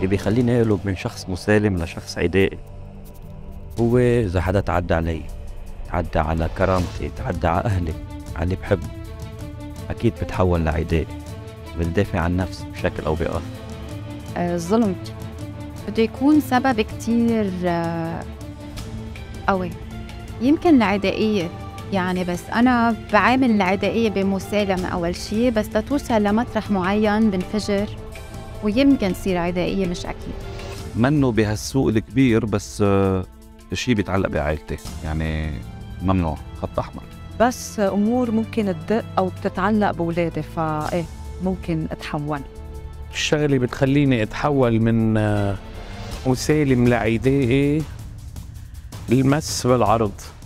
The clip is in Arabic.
بيخليني اقلب من شخص مسالم لشخص عدائي هو إذا حدا تعدى علي، تعدى على كرامتي، تعدى على أهلي، على اللي بحبه، أكيد بتحول لعدائي. بتدافع عن نفسي بشكل أو بآخر. الظلم بده يكون سبب كتير قوي، يمكن العدائية يعني، بس أنا بعامل العدائية بمسالمة أول شي، بس لتوصل لمطرح معين بنفجر ويمكن تصير عدائية، مش أكيد. منه بهالسوق الكبير، بس شي بيتعلق بعائلتي، يعني ممنوع، خط أحمر. بس أمور ممكن تدق أو بتتعلق بولادي، فإيه ممكن أتحول. الشغلة بتخليني أتحول من مسالم لعدائي، المس بالعرض.